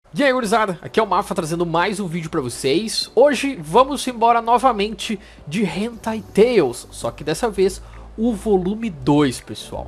E aí, gurizada, aqui é o Mafra trazendo mais um vídeo pra vocês. Hoje vamos embora novamente de Hentai Tales, só que dessa vez o volume 2, pessoal.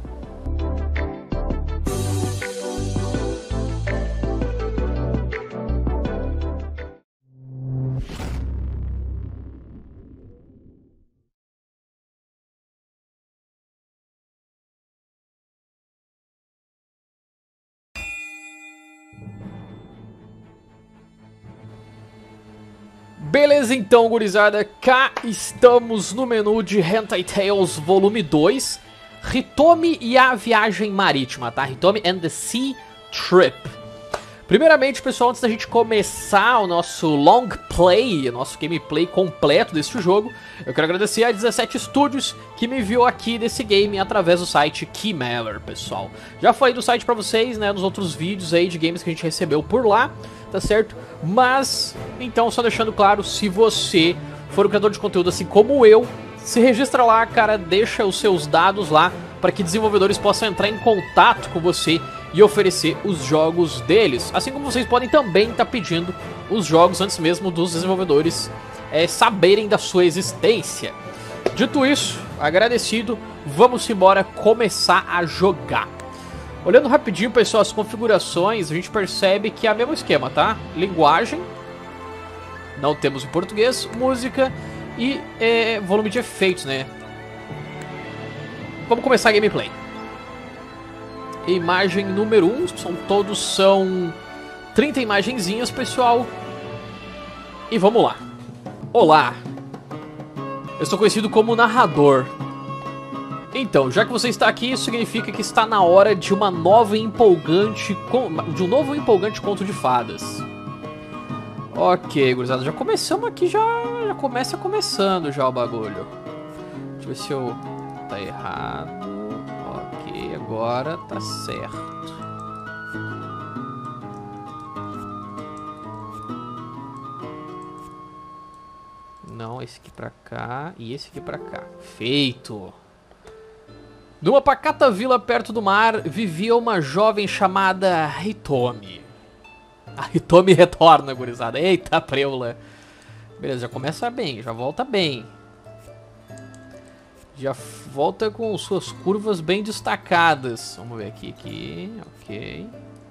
Beleza então, gurizada, cá estamos no menu de Hentai Tales volume 2, Hitomi e a viagem marítima, tá? Hitomi and the Sea Trip. Primeiramente, pessoal, antes da gente começar o nosso long play, o nosso gameplay completo deste jogo, eu quero agradecer a 17 Studios que me enviou aqui desse game através do site Keymaller, pessoal. Já falei do site pra vocês, né, nos outros vídeos aí de games que a gente recebeu por lá, tá certo? Mas, então, só deixando claro, se você for um criador de conteúdo assim como eu, se registra lá, cara, deixa os seus dados lá para que desenvolvedores possam entrar em contato com você e oferecer os jogos deles. Assim como vocês podem também estar pedindo os jogos antes mesmo dos desenvolvedores saberem da sua existência. Dito isso, agradecido, vamos embora começar a jogar. Olhando rapidinho, pessoal, as configurações, a gente percebe que é o mesmo esquema, tá? Linguagem, não temos em português, música e volume de efeitos, né? Vamos começar a gameplay. Imagem número 1, são 30 imagenzinhas, pessoal. E vamos lá. Olá, eu sou conhecido como narrador. Então, já que você está aqui, isso significa que está na hora de um novo e empolgante conto de fadas. Ok, gurizada, já começamos aqui, já começa começando já o bagulho. Deixa eu ver se eu... tá errado. Ok, agora tá certo. Não, esse aqui pra cá e esse aqui pra cá. Feito! Numa pacata vila perto do mar, vivia uma jovem chamada Hitomi. A Hitomi retorna, gurizada. Eita, preula. Beleza, já começa bem, já volta bem. Já volta com suas curvas bem destacadas. Vamos ver aqui, ok.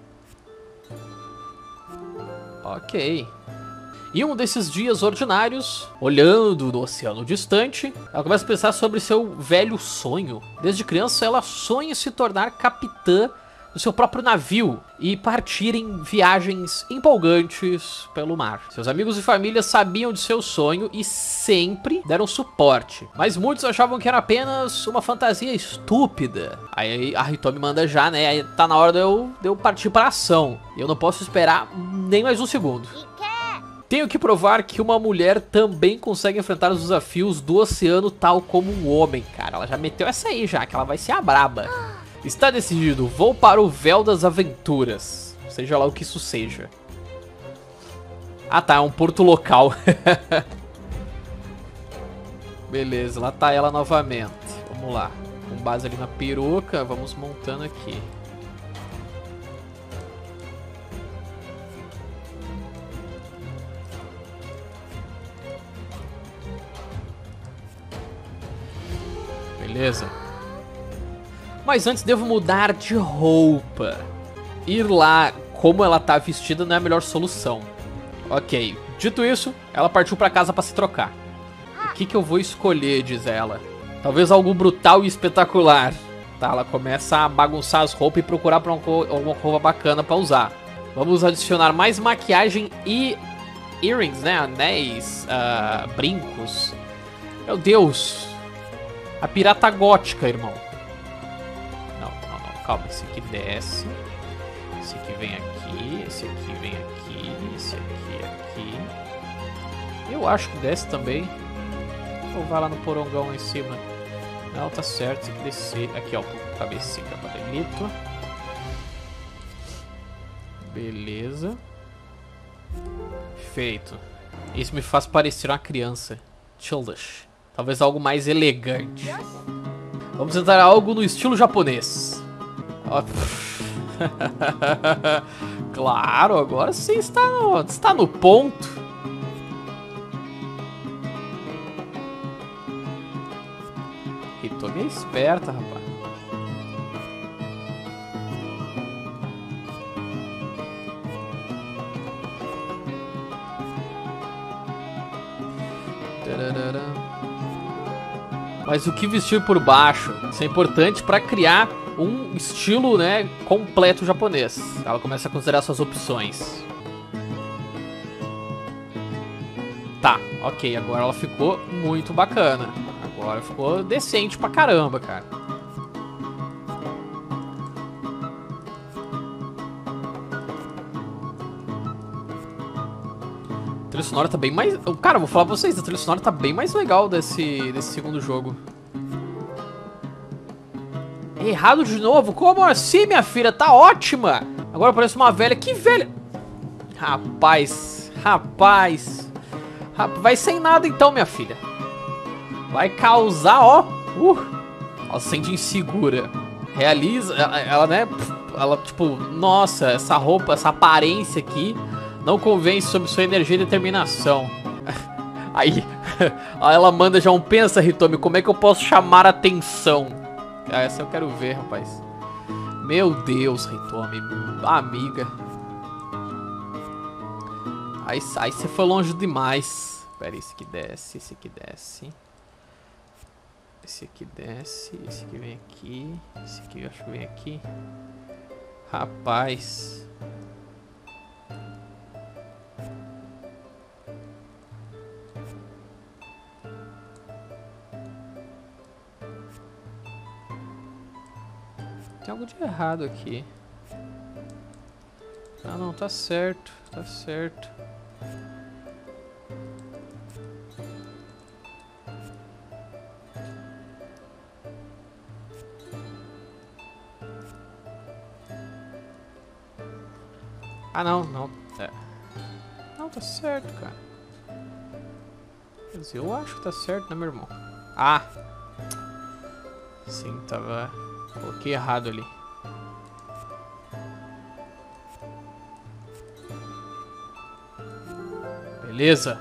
Ok. E um desses dias ordinários, olhando no oceano distante, ela começa a pensar sobre seu velho sonho. Desde criança, ela sonha se tornar capitã do seu próprio navio e partir em viagens empolgantes pelo mar. Seus amigos e família sabiam de seu sonho e sempre deram suporte, mas muitos achavam que era apenas uma fantasia estúpida. Aí a Hitomi manda já, né? Aí tá na hora de eu partir para ação. Eu não posso esperar nem mais um segundo. Tenho que provar que uma mulher também consegue enfrentar os desafios do oceano tal como um homem, cara. Ela já meteu essa aí já, que ela vai ser a braba. Está decidido, vou para o véu das aventuras. Seja lá o que isso seja. Ah tá, é um porto local. Beleza, lá tá ela novamente. Vamos lá. Com base ali na peruca, vamos montando aqui. Beleza. Mas antes devo mudar de roupa. Ir lá como ela tá vestida não é a melhor solução. Ok, dito isso, ela partiu pra casa pra se trocar. O que eu vou escolher, diz ela. Talvez algo brutal e espetacular. Tá, ela começa a bagunçar as roupas e procurar por alguma roupa bacana pra usar. Vamos adicionar mais maquiagem e earrings, né? Anéis, brincos. Meu Deus. A pirata gótica, irmão. Não, calma. Esse aqui desce. Esse aqui vem aqui. Esse aqui vem aqui. Esse aqui. Eu acho que desce também. Ou vai lá no porongão em cima. Não, tá certo. Tem que descer. Aqui, ó. Cabecinha, cabelito. Beleza. Feito. Isso me faz parecer uma criança. Childish. Talvez algo mais elegante. Vamos tentar algo no estilo japonês. Claro, agora sim está no ponto. Hitomi é esperta, rapaz. Mas o que vestir por baixo? Isso é importante para criar um estilo, né, completo japonês. Ela começa a considerar suas opções. Tá, ok, agora ela ficou muito bacana. Agora ficou decente pra caramba, cara. A trilha sonora tá bem mais... Cara, eu vou falar pra vocês, a trilha sonora tá bem mais legal desse segundo jogo. Errado de novo? Como assim, minha filha? Tá ótima! Agora parece uma velha. Que velha? Rapaz. Vai sem nada então, minha filha. Vai causar, ó. Ela se sente insegura. Realiza... Ela, né? Ela, tipo... Nossa, essa roupa, essa aparência aqui... Não convence sobre sua energia e determinação. Aí ela manda já um pensa, Hitomi, como é que eu posso chamar a atenção? Essa eu quero ver, rapaz. Meu Deus, Hitomi, amiga. Aí você foi longe demais. Pera aí, esse aqui desce, esse aqui desce. Esse aqui desce, esse aqui vem aqui. Esse aqui eu acho que vem aqui. Rapaz... Tem algo de errado aqui. Ah, não, tá certo, tá certo. Ah, não, não. É. Não, tá certo, cara. Quer dizer, eu acho que tá certo, né, meu irmão? Ah! Sim, tava... Coloquei errado ali. Beleza.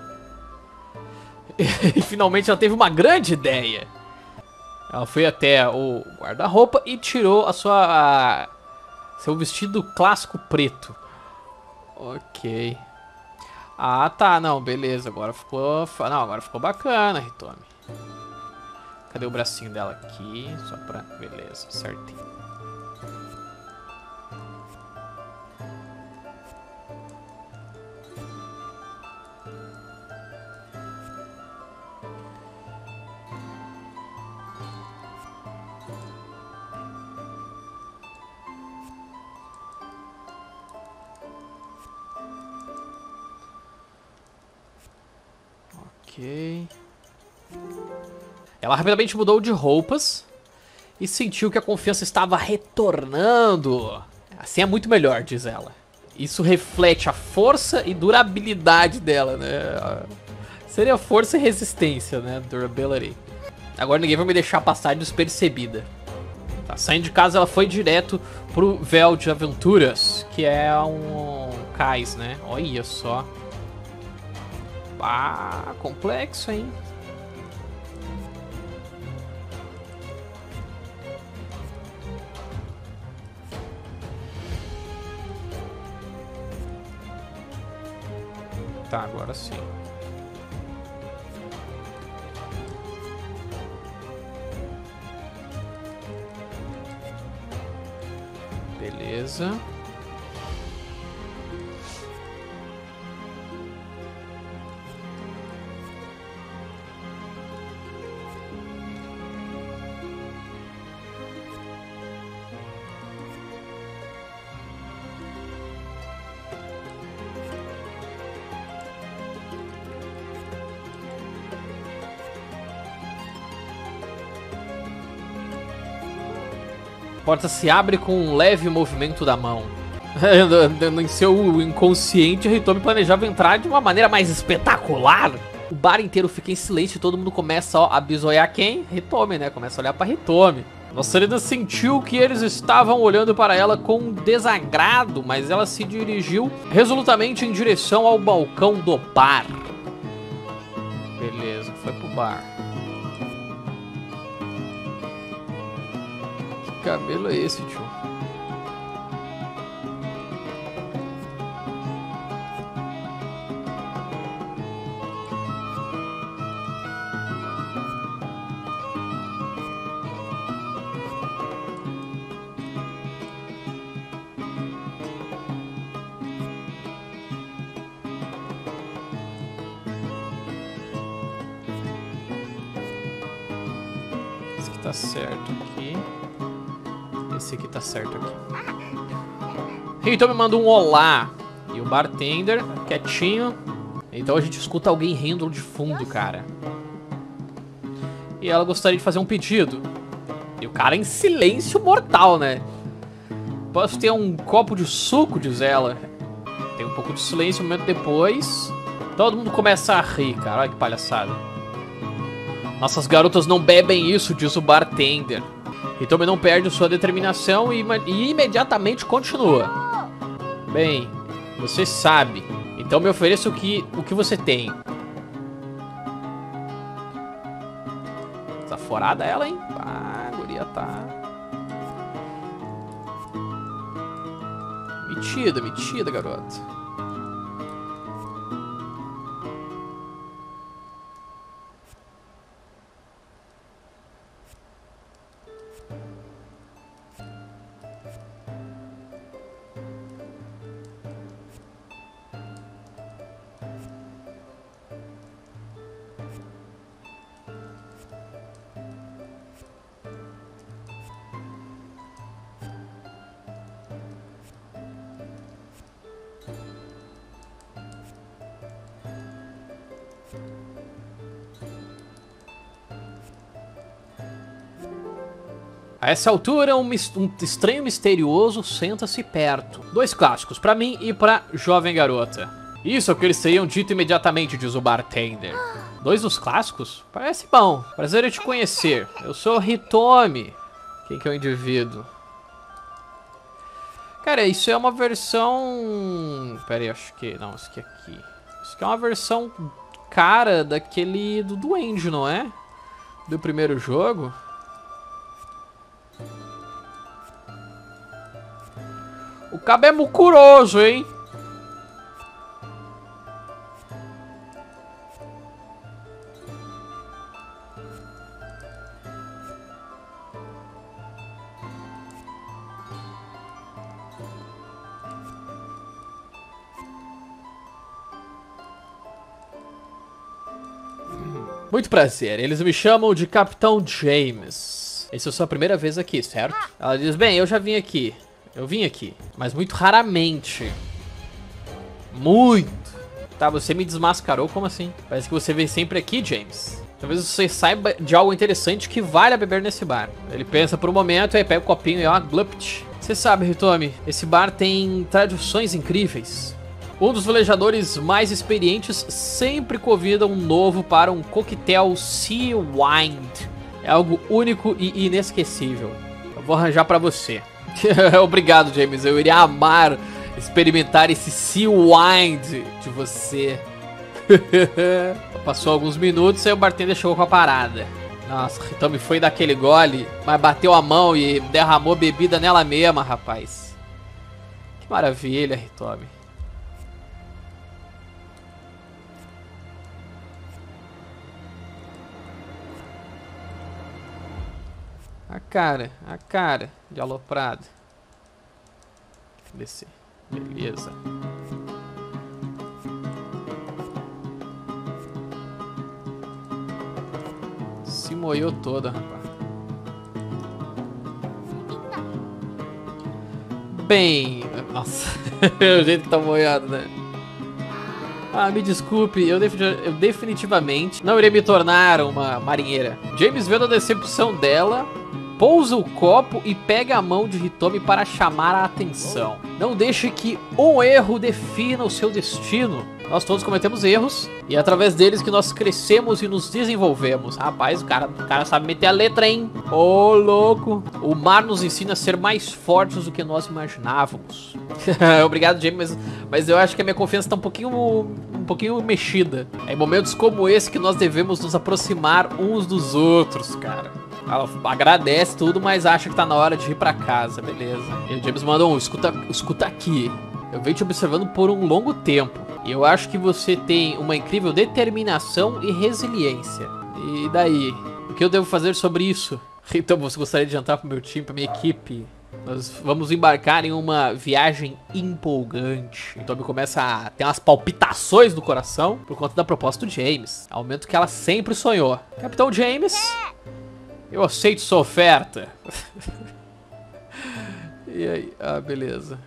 E finalmente ela teve uma grande ideia. Ela foi até o guarda-roupa e tirou a sua... seu vestido clássico preto. Ok. Ah, tá. Não, beleza. Agora ficou... Não, agora ficou bacana, Hitomi. Cadê o bracinho dela aqui? Só pra... Beleza, certinho. Ok. Ela rapidamente mudou de roupas e sentiu que a confiança estava retornando. Assim é muito melhor, diz ela. Isso reflete a força e durabilidade dela, né? Seria força e resistência, né? Durability. Agora ninguém vai me deixar passar despercebida. Tá, saindo de casa, ela foi direto pro Véu de Aventuras, que é um cais, né? Olha só. Ah, complexo, hein? Tá, agora sim. Beleza. A porta se abre com um leve movimento da mão. Em seu inconsciente, o Hitomi planejava entrar de uma maneira mais espetacular. O bar inteiro fica em silêncio e todo mundo começa ó, a bisoiar quem? Hitomi, né? Começa a olhar pra Hitomi. Nossa Serena sentiu que eles estavam olhando para ela com desagrado, mas ela se dirigiu resolutamente em direção ao balcão do bar. Beleza, foi pro bar. Que cabelo é esse, tio? Esse aqui tá certo aqui. Esse aqui tá certo aqui. Então me manda um olá. E o bartender, quietinho. Então a gente escuta alguém rindo de fundo, cara. E ela gostaria de fazer um pedido. E o cara em silêncio mortal, né? Posso ter um copo de suco, diz ela. Tem um pouco de silêncio, um momento depois. Todo mundo começa a rir, cara. Olha que palhaçada. Nossas garotas não bebem isso, diz o bartender. Então não perde sua determinação e imediatamente continua. Bem, você sabe. Então me ofereça o que você tem. Desaforada ela, hein? Ah, a guria tá... Metida, garota. A essa altura, um estranho misterioso senta-se perto. 2 clássicos, pra mim e pra jovem garota. Isso é o que eles teriam dito imediatamente, diz o bartender. 2 dos clássicos? Parece bom. Prazer em te conhecer. Eu sou Hitomi. Quem que é o indivíduo? Cara, isso é uma versão... Pera aí, acho que... Não, isso aqui. Isso aqui é uma versão cara daquele... do Duende, não é? Do primeiro jogo. O cabo é mucuroso, hein? Muito prazer, eles me chamam de Capitão James. Essa é a sua primeira vez aqui, certo? Ela diz, bem, eu já vim aqui. Eu vim aqui, mas muito raramente. Muito. Tá, você me desmascarou? Como assim? Parece que você vem sempre aqui, James. Talvez você saiba de algo interessante que vale a beber nesse bar. Ele pensa por um momento, aí pega o copinho e ó, glupt. Você sabe, Hitomi, esse bar tem tradições incríveis. Um dos velejadores mais experientes sempre convida um novo para um coquetel Sea Wind. É algo único e inesquecível. Eu vou arranjar pra você. Obrigado, James. Eu iria amar experimentar esse Sea Wind de você. Passou alguns minutos e o bartender chegou com a parada. Nossa, Hitomi foi daquele gole, mas bateu a mão e derramou bebida nela mesma, rapaz. Que maravilha, Hitomi. A cara de aloprado. Descer. Beleza. Se moiou toda, rapaz. Bem... Nossa, o jeito que tá moiado, né? Ah, me desculpe, eu definitivamente não irei me tornar uma marinheira. James, vendo a decepção dela, Pousa o copo e pega a mão de Hitomi para chamar a atenção. Não deixe que um erro defina o seu destino. Nós todos cometemos erros e é através deles que nós crescemos e nos desenvolvemos. Rapaz, o cara sabe meter a letra, hein? Ô, louco. O mar nos ensina a ser mais fortes do que nós imaginávamos. Obrigado, James, mas eu acho que a minha confiança tá um pouquinho mexida. É em momentos como esse que nós devemos nos aproximar uns dos outros, cara. Ela agradece tudo, mas acha que tá na hora de ir pra casa, beleza. E o James manda escuta aqui. Eu venho te observando por um longo tempo. E eu acho que você tem uma incrível determinação e resiliência. E daí? O que eu devo fazer sobre isso? Então, você gostaria de jantar pro meu time, pra minha equipe? Nós vamos embarcar em uma viagem empolgante. Então me começa a ter umas palpitações no coração por conta da proposta do James. Aumento que ela sempre sonhou. Capitão James, eu aceito sua oferta. E aí? Ah, beleza.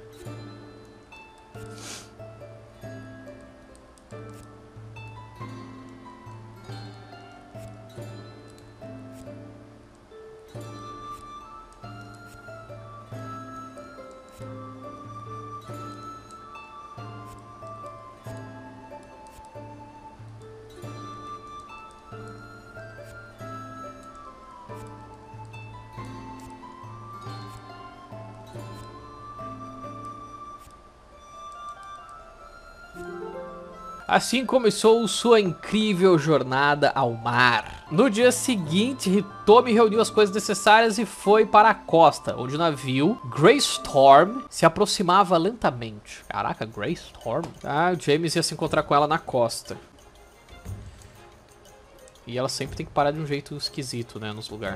Assim começou sua incrível jornada ao mar. No dia seguinte, Hitomi reuniu as coisas necessárias e foi para a costa, onde o navio Greystorm se aproximava lentamente. Caraca, Greystorm? Ah, o James ia se encontrar com ela na costa. E ela sempre tem que parar de um jeito esquisito, né, nos lugares.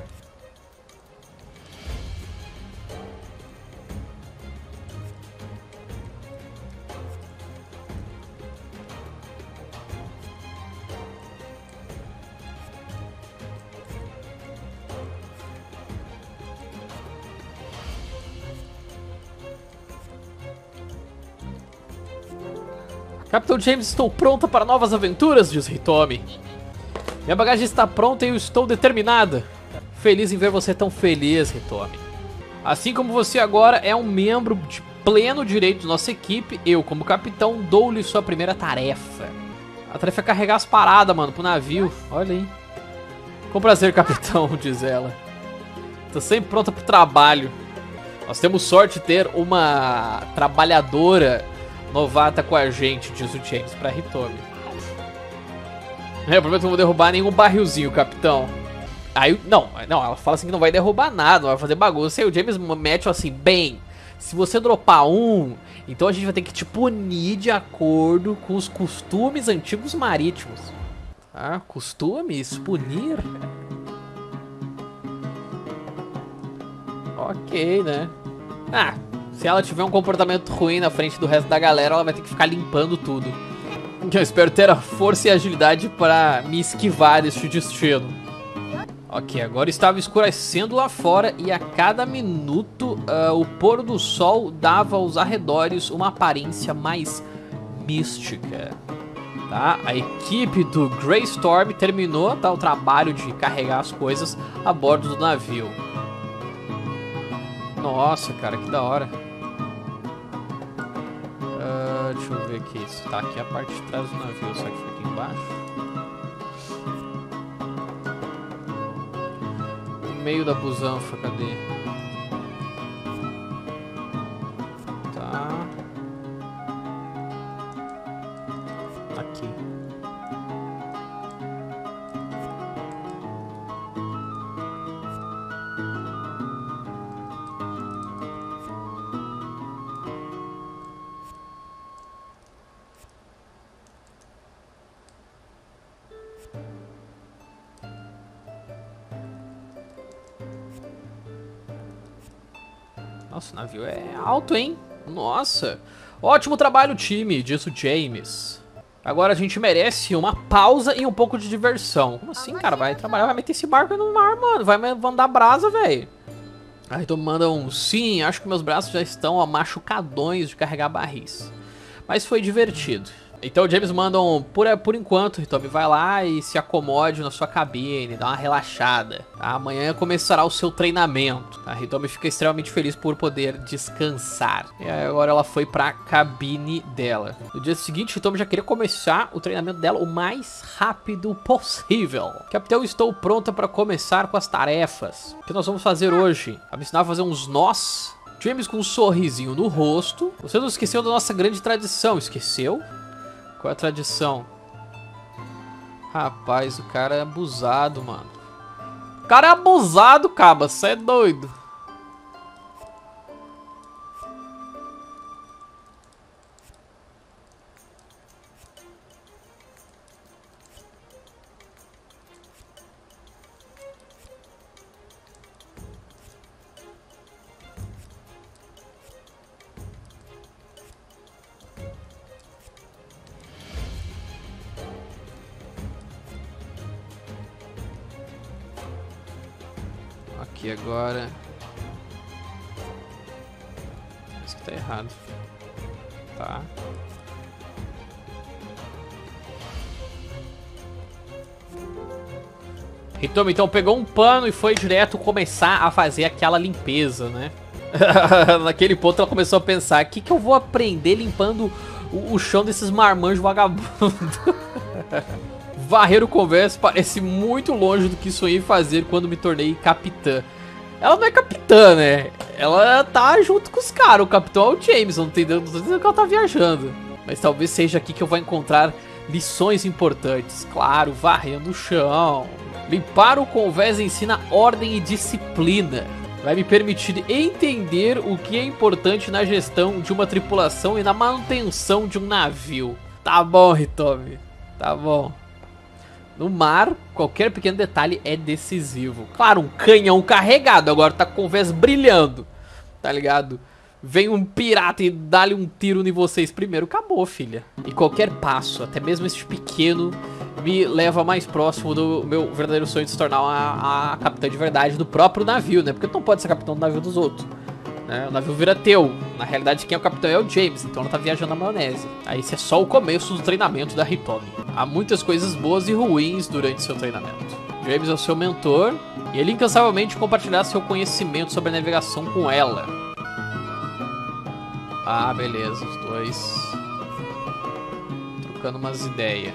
Capitão James, estou pronta para novas aventuras, diz Hitomi. Minha bagagem está pronta e eu estou determinada. Feliz em ver você tão feliz, Hitomi. Assim como você agora é um membro de pleno direito de nossa equipe, eu, como capitão, dou-lhe sua primeira tarefa. A tarefa é carregar as paradas, mano, pro navio. Olha aí. Com prazer, capitão, diz ela. Tô sempre pronta pro trabalho. Nós temos sorte de ter uma trabalhadora novata com a gente, diz o James pra Hitomi. Eu prometo que não vou derrubar nenhum barrilzinho, capitão. Aí, não, ela fala assim que não vai derrubar nada, não vai fazer bagunça. Aí o James mete assim, bem, se você dropar um, então a gente vai ter que te punir de acordo com os costumes antigos marítimos. Ah, costumes? Punir? Ok, né? Ah, se ela tiver um comportamento ruim na frente do resto da galera, ela vai ter que ficar limpando tudo. Eu espero ter a força e a agilidade para me esquivar deste destino. Ok, agora estava escurecendo lá fora e a cada minuto o pôr do sol dava aos arredores uma aparência mais mística. Tá? A equipe do Greystorm terminou, tá, o trabalho de carregar as coisas a bordo do navio. Nossa, cara, que da hora. Deixa eu ver aqui. Isso tá aqui a parte de trás do navio, só que fica aqui embaixo. No meio da busanfa, cadê? Tá. Aqui. Nossa, o navio é alto, hein? Nossa. Ótimo trabalho, time, diz o James. Agora a gente merece uma pausa e um pouco de diversão. Como assim, cara? Vai trabalhar, vai meter esse barco no mar, mano. Vai mandar brasa, velho. Aí tu manda um sim, acho que meus braços já estão machucadões de carregar barris. Mas foi divertido. Então o James manda por enquanto, Hitomi, vai lá e se acomode na sua cabine, dá uma relaxada, tá? Amanhã começará o seu treinamento, tá? Hitomi fica extremamente feliz por poder descansar. E agora ela foi pra cabine dela. No dia seguinte, Hitomi já queria começar o treinamento dela o mais rápido possível. Capitão, estou pronta para começar com as tarefas. O que nós vamos fazer hoje? Vou me ensinar a fazer uns nós. James com um sorrisinho no rosto. Você não esqueceu da nossa grande tradição, esqueceu? Qual é a tradição? Rapaz, o cara é abusado, mano. O cara é abusado, caba. Você é doido. Aqui agora. Isso que tá errado. Tá. Hitomi então pegou um pano e foi direto começar a fazer aquela limpeza, né? Naquele ponto ela começou a pensar: o que eu vou aprender limpando o chão desses marmanjos vagabundos? Varrer o convés parece muito longe do que sonhei fazer quando me tornei capitã. Ela não é capitã, né? Ela tá junto com os caras. O capitão é o James, não tô dizendo que ela tá viajando. Mas talvez seja aqui que eu vou encontrar lições importantes. Claro, varrendo o chão. Limpar o convés ensina ordem e disciplina. Vai me permitir entender o que é importante na gestão de uma tripulação e na manutenção de um navio. Tá bom, Hitomi. Tá bom. No mar, qualquer pequeno detalhe é decisivo. Claro, um canhão carregado, agora tá com o convés brilhando, tá ligado? Vem um pirata e dá-lhe um tiro em vocês primeiro, acabou, filha. E qualquer passo, até mesmo este pequeno, me leva mais próximo do meu verdadeiro sonho de se tornar a capitã de verdade do próprio navio, né? Porque tu não pode ser capitão do navio dos outros, né? O navio vira teu. Na realidade, quem é o capitão é o James, então ela tá viajando na maionese. Aí esse é só o começo do treinamento da Hitomi. Há muitas coisas boas e ruins durante seu treinamento. James é o seu mentor e ele incansavelmente compartilhará seu conhecimento sobre a navegação com ela. Ah, beleza, os dois trocando umas ideias.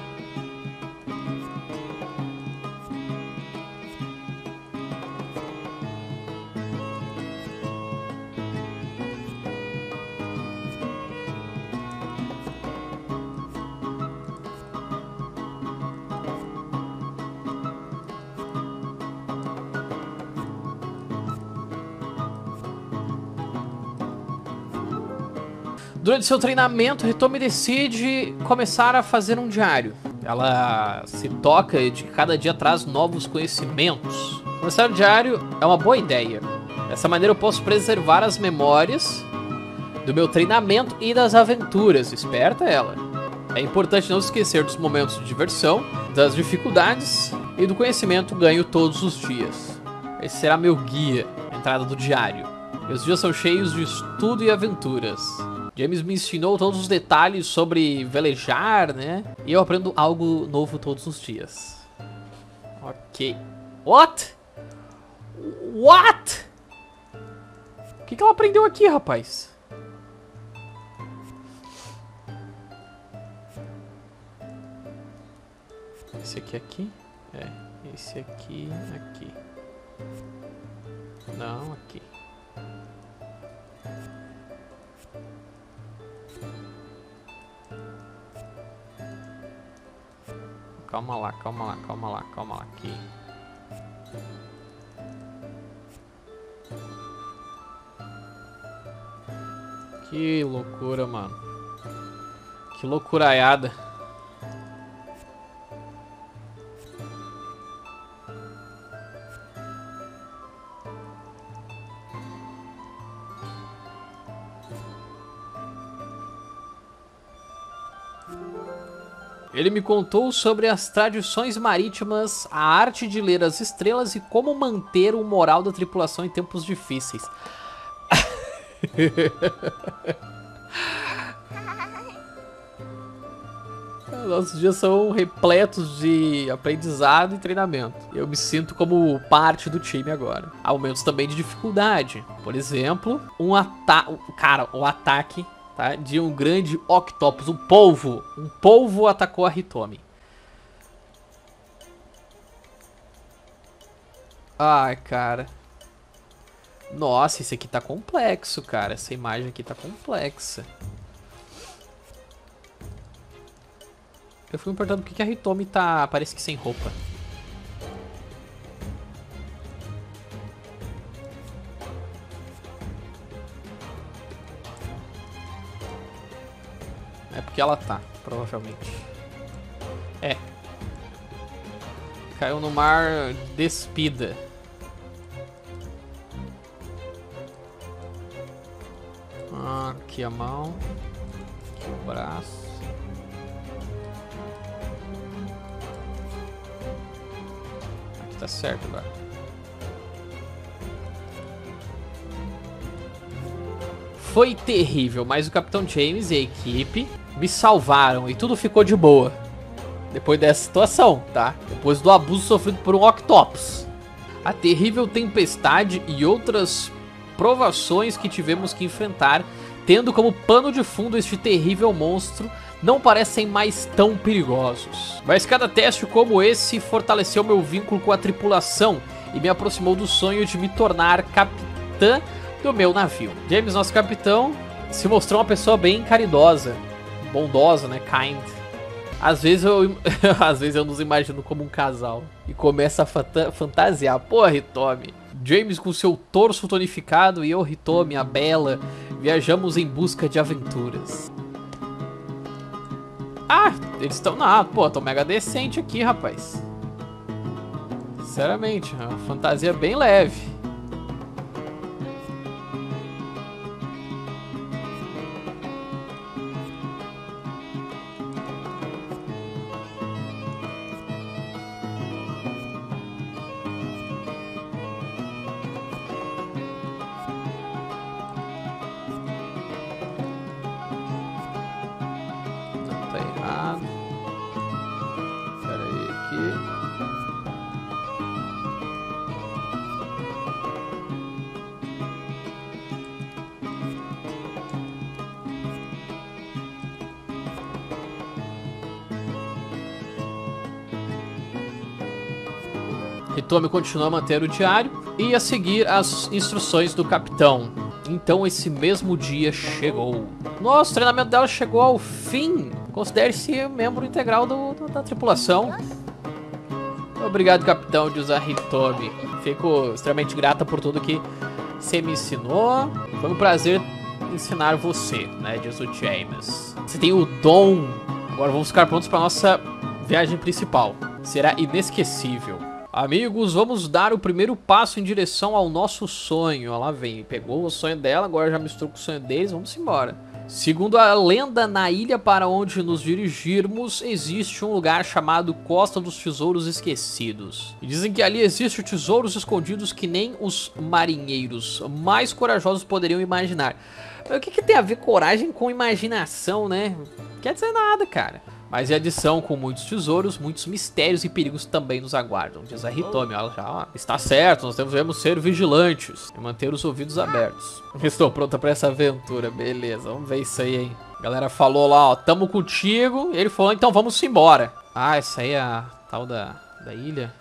Durante seu treinamento, Hitomi decide começar a fazer um diário. Ela se toca de que cada dia traz novos conhecimentos. Começar o diário é uma boa ideia. Dessa maneira eu posso preservar as memórias do meu treinamento e das aventuras. Esperta ela. É importante não esquecer dos momentos de diversão, das dificuldades e do conhecimento ganho todos os dias. Esse será meu guia, entrada do diário. Meus dias são cheios de estudo e aventuras. James me ensinou todos os detalhes sobre velejar, né? E eu aprendo algo novo todos os dias. Ok. What? What? O que ela aprendeu aqui, rapaz? Esse aqui? É. Esse aqui. Não, aqui. Calma lá, aqui. Que loucura, mano. Que loucuraiada. Ele me contou sobre as tradições marítimas, a arte de ler as estrelas e como manter o moral da tripulação em tempos difíceis. Nossos dias são repletos de aprendizado e treinamento. Eu me sinto como parte do time agora. Há momentos também de dificuldade. Por exemplo, o ataque, tá, de um grande Octopus, um polvo. Um polvo atacou a Hitomi. Ai, cara. Nossa, esse aqui tá complexo, cara. Essa imagem aqui tá complexa. Eu fico me perguntando por que a Hitomi tá, parece que sem roupa. É porque ela tá, provavelmente. É. Caiu no mar despida. Aqui a mão. Aqui o braço. Aqui tá certo agora. Foi terrível, mas o Capitão James e a equipe me salvaram e tudo ficou de boa. Depois dessa situação, tá? Depois do abuso sofrido por um Octopus. A terrível tempestade e outras provações que tivemos que enfrentar, tendo como pano de fundo este terrível monstro, não parecem mais tão perigosos. Mas cada teste como esse fortaleceu meu vínculo com a tripulação e me aproximou do sonho de me tornar capitã do meu navio. James, nosso capitão, se mostrou uma pessoa bem caridosa, bondosa, né? Kind. Às vezes eu nos imagino como um casal e começa a fantasiar. Pô, Hitomi, James com seu torso tonificado e eu, Hitomi, a bela, viajamos em busca de aventuras. Ah, eles estão... Ah, pô, tão mega decente aqui, rapaz. Sinceramente, é uma fantasia bem leve. Tá errado. Pera aí, aqui. Hitomi continua a manter o diário e a seguir as instruções do capitão. Então esse mesmo dia chegou. Nossa, o treinamento dela chegou ao fim. Considere-se membro integral da tripulação. Obrigado, capitão, diz a Hitomi. Fico extremamente grata por tudo que você me ensinou. Foi um prazer ensinar você, né, diz o James. Você tem o dom. Agora vamos ficar prontos para nossa viagem principal. Será inesquecível. Amigos, vamos dar o primeiro passo em direção ao nosso sonho. Ela vem, pegou o sonho dela, agora já misturou com o sonho deles, vamos embora. Segundo a lenda, na ilha para onde nos dirigirmos, existe um lugar chamado Costa dos Tesouros Esquecidos. E dizem que ali existem tesouros escondidos que nem os marinheiros mais corajosos poderiam imaginar. O que tem a ver coragem com imaginação, né? Quer dizer nada, cara. Mas a edição com muitos tesouros, muitos mistérios e perigos também nos aguardam. Diz a Hitomi, ela já está certo, nós devemos ser vigilantes e manter os ouvidos abertos. Estou pronta para essa aventura, beleza, vamos ver isso aí, hein. A galera falou lá, ó, tamo contigo, e ele falou, então vamos embora. Ah, essa aí é a tal da ilha.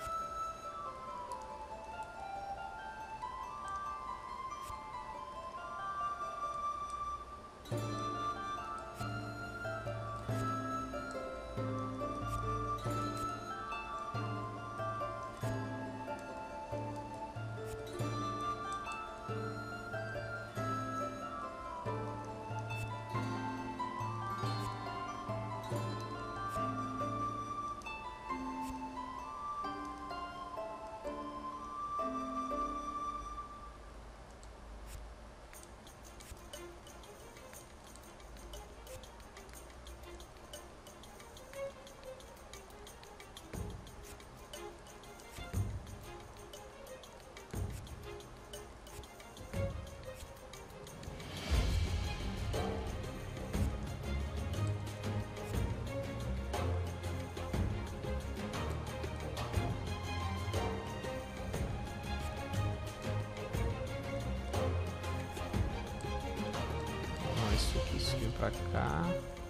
pra cá.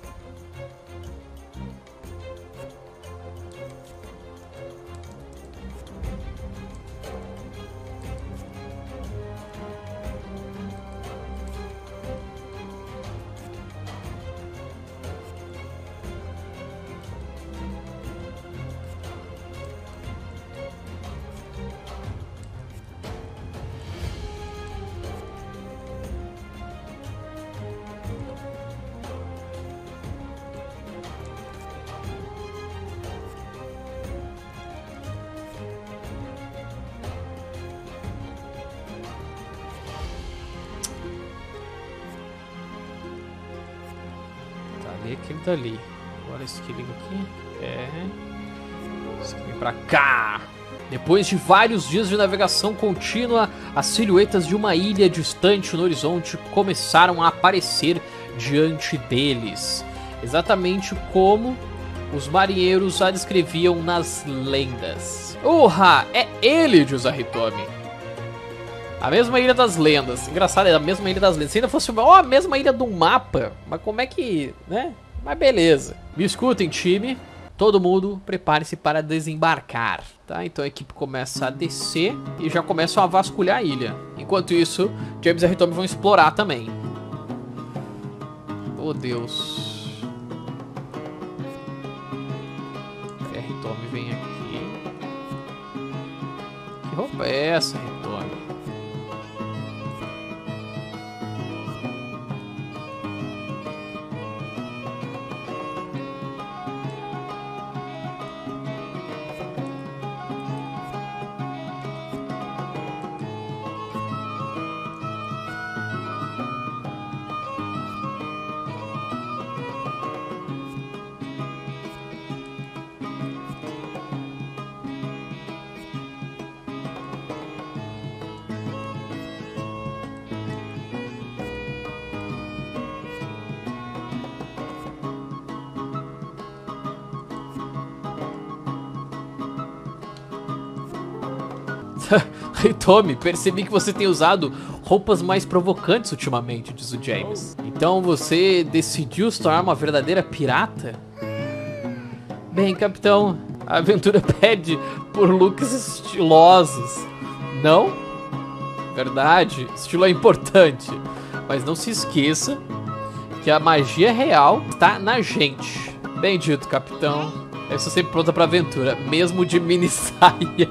Aquele dali. Agora esse que liga aqui. Esse aqui vem pra cá. Depois de vários dias de navegação contínua, as silhuetas de uma ilha distante no horizonte começaram a aparecer diante deles. Exatamente como os marinheiros a descreviam nas lendas. Urra! É ele, diz a Hitomi. A mesma ilha das lendas. Engraçado, é a mesma ilha das lendas. Se ainda fosse a mesma ilha do mapa, mas como é que, né? Mas beleza. Me escutem, time. Todo mundo prepare-se para desembarcar, tá? Então a equipe começa a descer e já começam a vasculhar a ilha. Enquanto isso, James e a Hitomi vão explorar também. Oh, Deus. A Hitomi vem aqui. Que roupa é essa, Hitomi? Hitomi, percebi que você tem usado roupas mais provocantes ultimamente, diz o James. Então você decidiu se tornar uma verdadeira pirata? Bem, capitão, a aventura pede por looks estilosos. Não? Verdade, estilo é importante. Mas não se esqueça que a magia real está na gente. Bem dito, capitão. Eu estou sempre pronta pra aventura, mesmo de mini saia.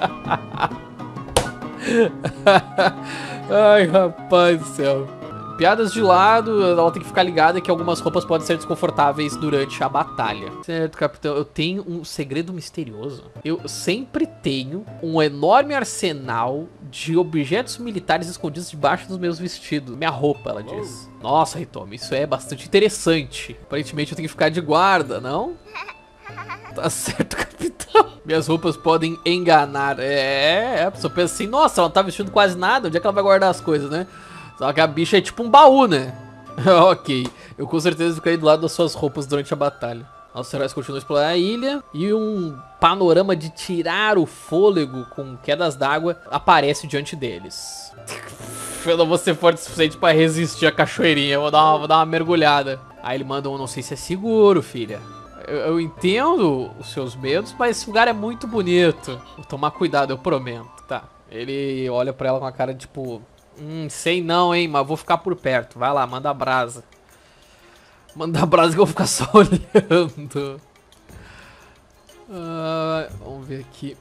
Ai, rapaz do céu. Piadas de lado, ela tem que ficar ligada que algumas roupas podem ser desconfortáveis durante a batalha. Certo, capitão, eu tenho um segredo misterioso. Eu sempre tenho um enorme arsenal de objetos militares escondidos debaixo dos meus vestidos. Minha roupa, ela diz. Nossa, Hitomi, isso é bastante interessante. Aparentemente eu tenho que ficar de guarda, não? Tá certo, capitão. Minhas roupas podem enganar. A pessoa pensa assim, nossa, ela não tá vestindo quase nada, onde é que ela vai guardar as coisas, né? Só que a bicha é tipo um baú, né? Ok, eu com certeza ficarei do lado das suas roupas durante a batalha. Nossos heróis continuam a explorar a ilha e um panorama de tirar o fôlego com quedas d'água aparece diante deles. Eu não vou ser forte o suficiente pra resistir à cachoeirinha, eu vou dar uma mergulhada. Aí ele manda um, não sei se é seguro, filha. Eu entendo os seus medos, mas esse lugar é muito bonito. Vou tomar cuidado, eu prometo. Tá, ele olha pra ela com a cara tipo... sei não, hein, mas vou ficar por perto. Vai lá, manda a brasa. Manda a brasa que eu vou ficar só olhando. Vamos ver aqui.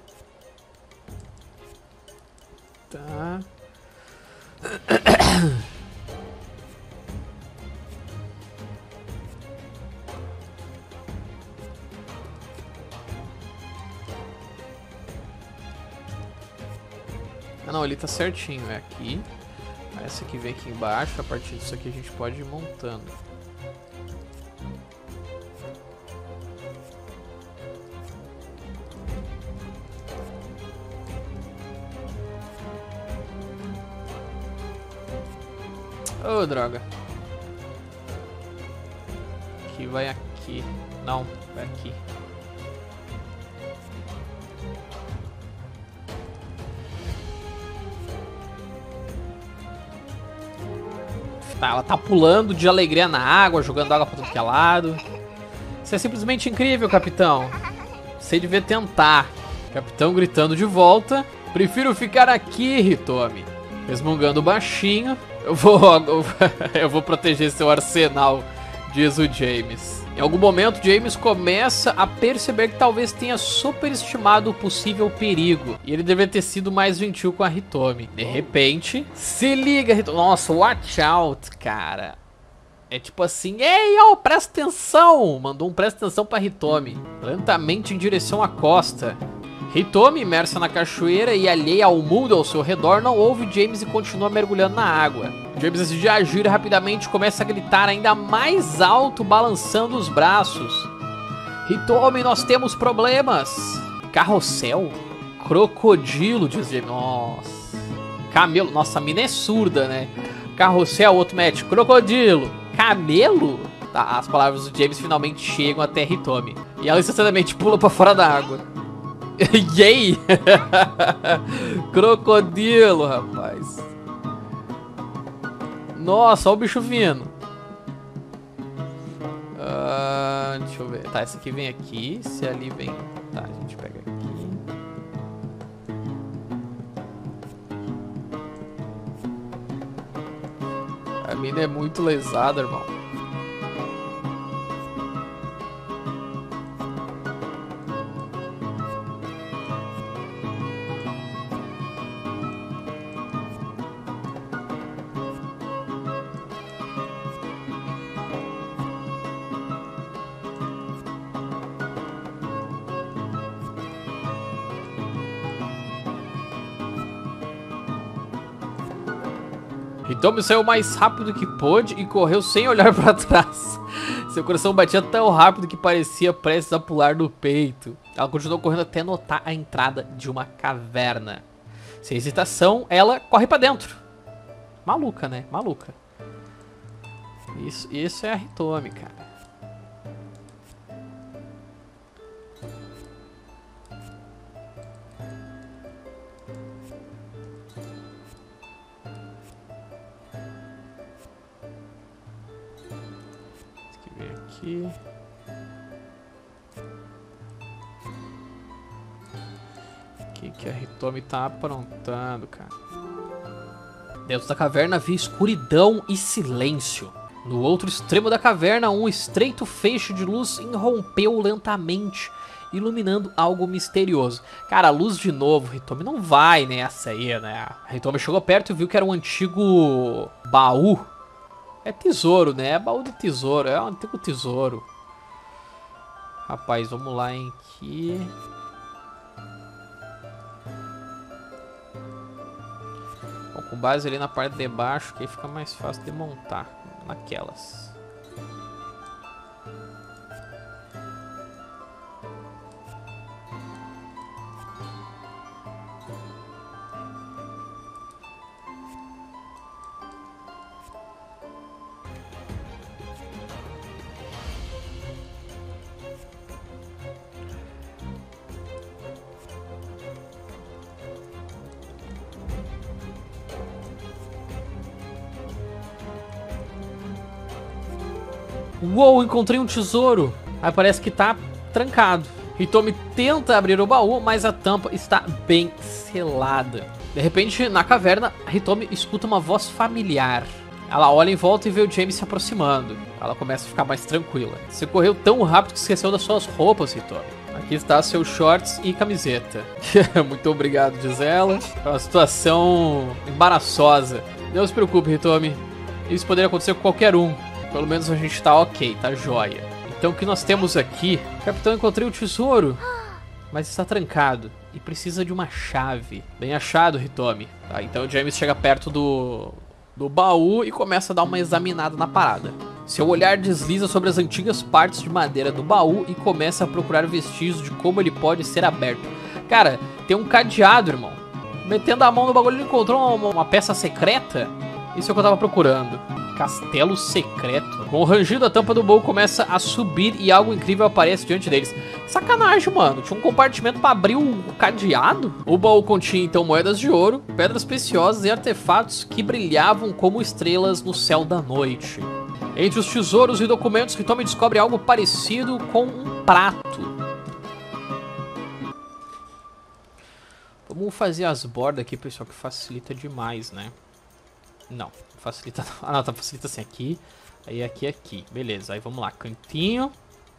Tá. Ah, não, ele tá certinho, é aqui. Essa aqui vem aqui embaixo, a partir disso aqui a gente pode ir montando. Oh, droga. Aqui vai aqui. Não, vai aqui. Tá, ela tá pulando de alegria na água, jogando água pra tudo que é lado. Isso é simplesmente incrível, capitão. Você devia tentar. Capitão gritando de volta. Prefiro ficar aqui, Hitomi. Resmungando baixinho. Eu vou proteger seu arsenal, diz o James. Em algum momento, James começa a perceber que talvez tenha superestimado o possível perigo. E ele deveria ter sido mais gentil com a Hitomi. De repente, se liga, Hitomi. Nossa, watch out, cara. É tipo assim, ei, ó, presta atenção. Mandou um presta atenção pra Hitomi. Lentamente em direção à costa. Hitomi, imersa na cachoeira e alheia ao mundo ao seu redor, não ouve James e continua mergulhando na água. James decide agir rapidamente e começa a gritar ainda mais alto, balançando os braços. Hitomi, nós temos problemas. Carrossel? Crocodilo, diz James. Nossa. Camelo. Nossa, a mina é surda, né? Carrossel, outro mete. Crocodilo. Camelo? Tá, as palavras do James finalmente chegam até Hitomi. E ela instantaneamente pula pra fora da água. Yay! Crocodilo, rapaz. Nossa, olha o bicho vindo. Deixa eu ver. Tá, esse aqui vem aqui. Se ali vem... Tá, a gente pega aqui. A mina é muito lesada, irmão. Hitomi saiu mais rápido que pôde e correu sem olhar para trás. Seu coração batia tão rápido que parecia prestes a pular no peito. Ela continuou correndo até notar a entrada de uma caverna. Sem hesitação, ela corre para dentro. Maluca, né? Maluca. Isso é a Hitomi, cara. Aqui. O que a Hitomi tá aprontando, cara? Dentro da caverna havia escuridão e silêncio. No outro extremo da caverna, um estreito feixe de luz irrompeu lentamente, iluminando algo misterioso. Cara, a luz de novo, Hitomi não vai nessa aí, né? A Hitomi chegou perto e viu que era um antigo baú. É tesouro, né? É baú de tesouro. É um antigo tesouro. Rapaz, vamos lá, hein? Aqui. Bom, com base ali na parte de baixo, que aí fica mais fácil de montar. Naquelas. Uou, encontrei um tesouro. Aí parece que tá trancado. Hitomi tenta abrir o baú, mas a tampa está bem selada. De repente, na caverna, Hitomi escuta uma voz familiar. Ela olha em volta e vê o James se aproximando. Ela começa a ficar mais tranquila. Você correu tão rápido que esqueceu das suas roupas, Hitomi. Aqui está seus shorts e camiseta. Muito obrigado, diz ela. É uma situação embaraçosa. Não se preocupe, Hitomi. Isso poderia acontecer com qualquer um. Pelo menos a gente tá ok, tá joia. Então o que nós temos aqui? Capitão, encontrei o tesouro, mas está trancado e precisa de uma chave. Bem achado, Hitomi. Tá, então o James chega perto do baú e começa a dar uma examinada na parada. Seu olhar desliza sobre as antigas partes de madeira do baú e começa a procurar vestígios de como ele pode ser aberto. Cara, tem um cadeado, irmão. Metendo a mão no bagulho, ele encontrou uma peça secreta. Isso é o que eu tava procurando. Castelo secreto. Com o rangido, a tampa do baú começa a subir e algo incrível aparece diante deles. Sacanagem, mano. Tinha um compartimento pra abrir o cadeado. O baú continha, então, moedas de ouro, pedras preciosas e artefatos que brilhavam como estrelas no céu da noite. Entre os tesouros e documentos, Hitomi descobre algo parecido com um prato. Vamos fazer as bordas aqui, pessoal, que facilita demais, né? Não, facilita... Ah, não, tá, facilita assim, aqui. Aí aqui. Beleza, aí vamos lá, cantinho.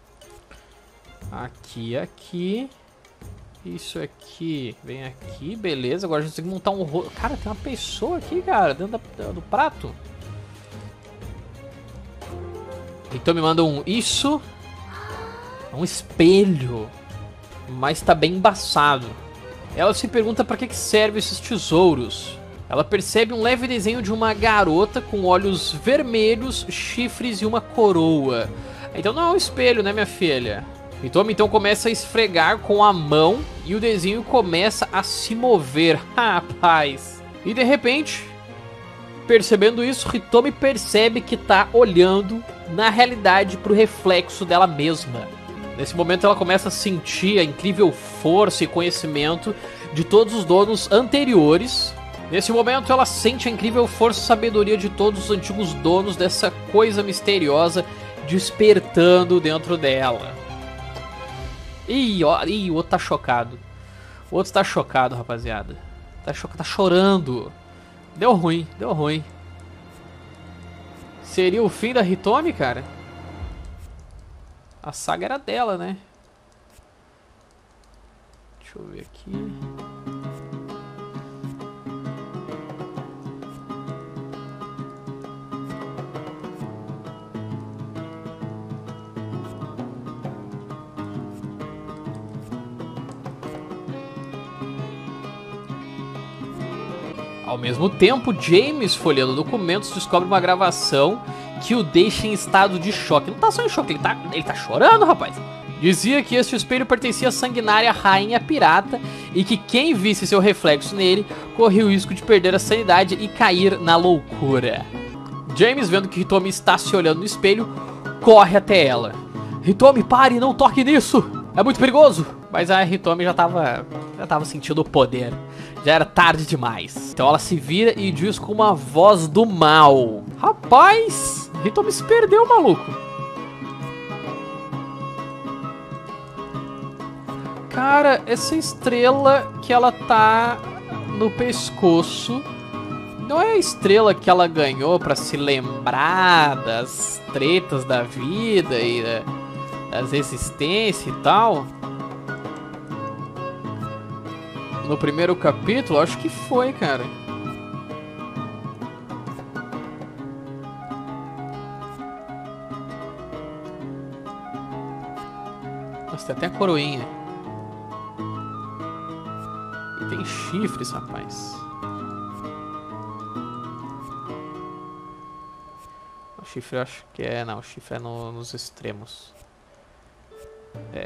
Aqui. Isso aqui, vem aqui, beleza. Agora a gente tem que montar um rolo. Cara, tem uma pessoa aqui, cara, dentro do prato. Então me manda isso. Um espelho. Mas tá bem embaçado. Ela se pergunta pra que servem esses tesouros. Ela percebe um leve desenho de uma garota com olhos vermelhos, chifres e uma coroa. Então não é um espelho, né, minha filha? Então começa a esfregar com a mão e o desenho começa a se mover. Rapaz. E de repente, percebendo isso, Hitomi percebe que tá olhando, na realidade, pro reflexo dela mesma. Nesse momento ela começa a sentir a incrível força e conhecimento de todos os donos anteriores. Nesse momento ela sente a incrível força e sabedoria de todos os antigos donos dessa coisa misteriosa despertando dentro dela. Ih, ó, o outro tá chocado. O outro tá chocado, rapaziada. Tá chorando. Deu ruim. Seria o fim da Hitomi, cara? A saga era dela, né? Deixa eu ver aqui. Ao mesmo tempo, James, folheando documentos, descobre uma gravação que o deixa em estado de choque. Não tá só em choque, ele tá chorando, rapaz. Dizia que este espelho pertencia à sanguinária rainha pirata e que quem visse seu reflexo nele corria o risco de perder a sanidade e cair na loucura. James, vendo que Hitomi está se olhando no espelho, corre até ela. Hitomi, pare, não toque nisso! É muito perigoso! Mas a Hitomi já tava sentindo o poder. Já era tarde demais. Então ela se vira e diz com uma voz do mal. Rapaz, Hitomi se perdeu, maluco. Cara, essa estrela que ela tá no pescoço não é a estrela que ela ganhou pra se lembrar das tretas da vida e das existências e tal? No primeiro capítulo, acho que foi, cara. Nossa, tem até a coroinha. E tem chifres, rapaz. O chifre eu acho que é... Não, o chifre é nos extremos. É.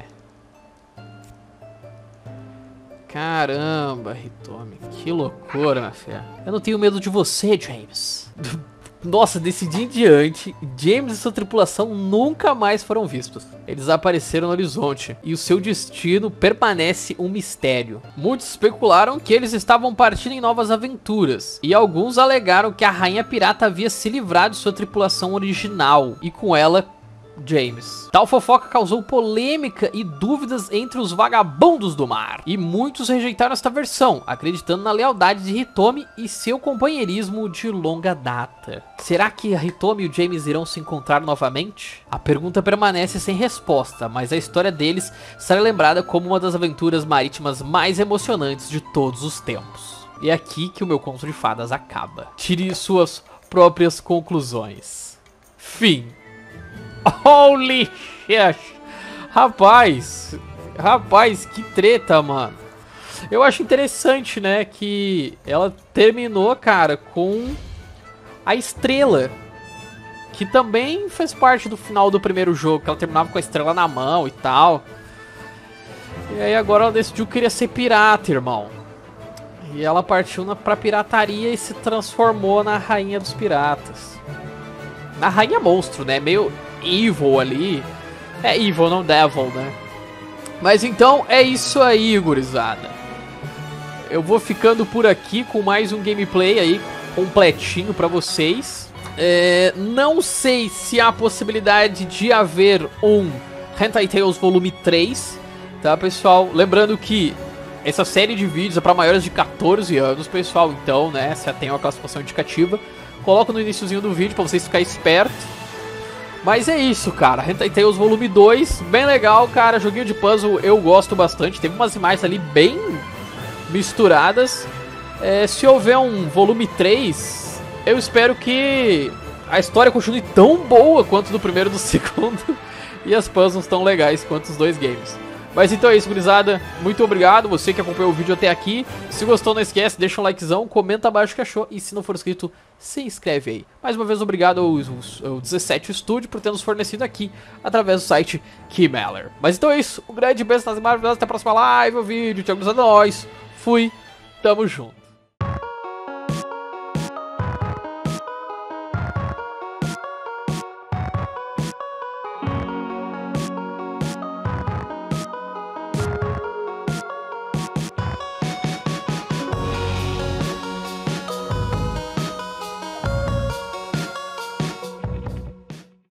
Caramba, Hitomi, que loucura, minha filha. Eu não tenho medo de você, James. Nossa, desse dia em diante, James e sua tripulação nunca mais foram vistos. Eles apareceram no horizonte e o seu destino permanece um mistério. Muitos especularam que eles estavam partindo em novas aventuras, e alguns alegaram que a rainha pirata havia se livrado de sua tripulação original, e com ela James. Tal fofoca causou polêmica e dúvidas entre os vagabundos do mar, e muitos rejeitaram esta versão, acreditando na lealdade de Hitomi e seu companheirismo de longa data. Será que a Hitomi e o James irão se encontrar novamente? A pergunta permanece sem resposta, mas a história deles será lembrada como uma das aventuras marítimas mais emocionantes de todos os tempos. E é aqui que o meu conto de fadas acaba. Tire suas próprias conclusões. Fim. Holy shit! Rapaz, que treta, mano. Eu acho interessante, né, que ela terminou, cara, com a estrela, que também fez parte do final do primeiro jogo, que ela terminava com a estrela na mão e tal. E aí agora ela decidiu que queria ser pirata, irmão. E ela partiu pra pirataria e se transformou na rainha dos piratas. na Rainha Monstro, né? Meio evil ali. É evil, não devil, né? Mas então é isso aí, gurizada. Eu vou ficando por aqui com mais um gameplay aí completinho pra vocês. Não sei se há a possibilidade de haver um Hentai Tales Volume 3, tá, pessoal? Lembrando que essa série de vídeos é para maiores de 14 anos, pessoal. Então, né, se tem uma classificação indicativa, coloco no iniciozinho do vídeo pra vocês ficarem espertos. Mas é isso, cara. Hentai Tales Volume 2, bem legal, cara. Joguinho de puzzle eu gosto bastante. Teve umas imagens ali bem misturadas. Se houver um volume 3, eu espero que a história continue tão boa quanto do primeiro e do segundo. E as puzzles tão legais quanto os dois games. Mas então é isso, gurizada. Muito obrigado, você que acompanhou o vídeo até aqui. Se gostou, não esquece, deixa um likezão, comenta abaixo o que achou. E se não for inscrito, se inscreve aí. Mais uma vez, obrigado ao 17 Studio por ter nos fornecido aqui através do site Keymeller. Mas então é isso, um grande beijo nas maravilhosas, até a próxima live, o vídeo. Tchau, gurizada, nós. Fui, tamo junto.